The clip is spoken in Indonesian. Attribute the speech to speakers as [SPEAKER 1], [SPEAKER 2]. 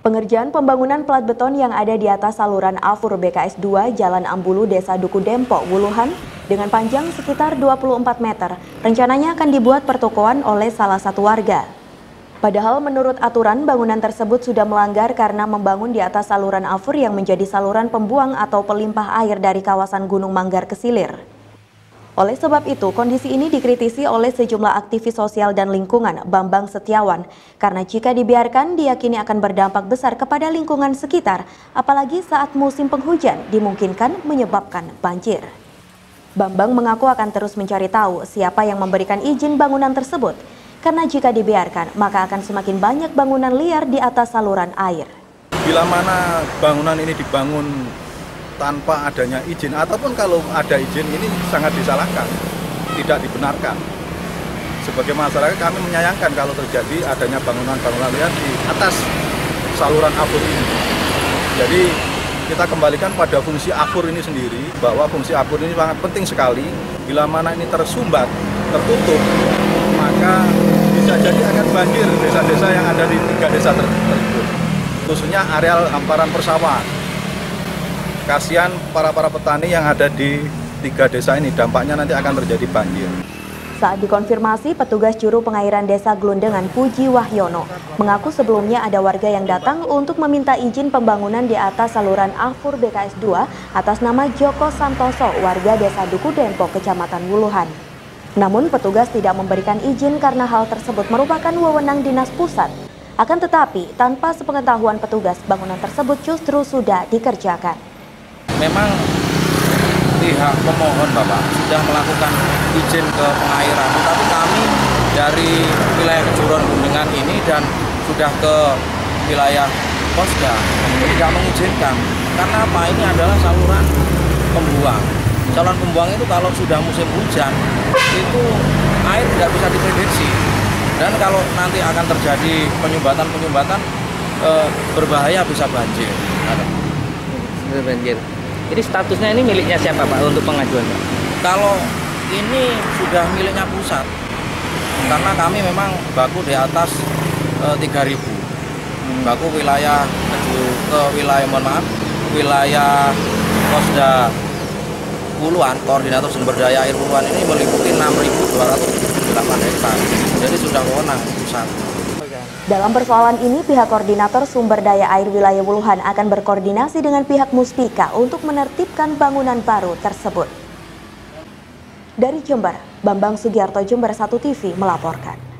[SPEAKER 1] Pengerjaan pembangunan plat beton yang ada di atas saluran Afur BKS 2 Jalan Ambulu, Desa Duku Dempo, Wuluhan, dengan panjang sekitar 24 meter, rencananya akan dibuat pertokoan oleh salah satu warga. Padahal menurut aturan, bangunan tersebut sudah melanggar karena membangun di atas saluran Afur yang menjadi saluran pembuang atau pelimpah air dari kawasan Gunung Manggar ke Silir. Oleh sebab itu, kondisi ini dikritisi oleh sejumlah aktivis sosial dan lingkungan, Bambang Setiawan, karena jika dibiarkan diyakini akan berdampak besar kepada lingkungan sekitar, apalagi saat musim penghujan dimungkinkan menyebabkan banjir. Bambang mengaku akan terus mencari tahu siapa yang memberikan izin bangunan tersebut, karena jika dibiarkan maka akan semakin banyak bangunan liar di atas saluran air.
[SPEAKER 2] Bila mana bangunan ini dibangun tanpa adanya izin, ataupun kalau ada izin, ini sangat disalahkan, tidak dibenarkan. Sebagai masyarakat kami menyayangkan kalau terjadi adanya bangunan-bangunan liar di atas saluran Afur ini. Jadi kita kembalikan pada fungsi Afur ini sendiri, bahwa fungsi Afur ini sangat penting sekali. Bila mana ini tersumbat, tertutup, maka bisa jadi akan banjir desa-desa yang ada di 3 desa tersebut, khususnya areal hamparan persawahan. Kasihan para petani yang ada di 3 desa ini, dampaknya nanti akan terjadi banjir.
[SPEAKER 1] Saat dikonfirmasi, petugas juru pengairan desa Glundengan Puji Wahyono mengaku sebelumnya ada warga yang datang untuk meminta izin pembangunan di atas saluran Afur BKS 2 atas nama Joko Santoso, warga desa Duku Dempo, Kecamatan Wuluhan. Namun petugas tidak memberikan izin karena hal tersebut merupakan wewenang dinas pusat. Akan tetapi, tanpa sepengetahuan petugas, bangunan tersebut justru sudah dikerjakan.
[SPEAKER 3] Memang pihak pemohon Bapak sudah melakukan izin ke pengairan, tapi kami dari wilayah Kejuruan Glundengan ini dan sudah ke wilayah Posda tidak mengizinkan. Karena apa? Ini adalah saluran pembuang. Saluran pembuang itu kalau sudah musim hujan itu air tidak bisa diprediksi, dan kalau nanti akan terjadi penyumbatan berbahaya, bisa banjir.
[SPEAKER 4] Banjir. Jadi statusnya ini miliknya siapa Pak untuk pengajuan Pak?
[SPEAKER 3] Kalau ini sudah miliknya pusat, karena kami memang baku di atas 3.000. Baku wilayah wilayah Posda Wuluhan, koordinator sumber daya air Wuluhan ini meliputi 6.208 hektar. Jadi sudah wewenang pusat.
[SPEAKER 1] Dalam persoalan ini, pihak koordinator sumber daya air wilayah Wuluhan akan berkoordinasi dengan pihak Muspika untuk menertibkan bangunan baru tersebut. Dari Jember, Bambang Sugiarto, Jember 1 TV melaporkan.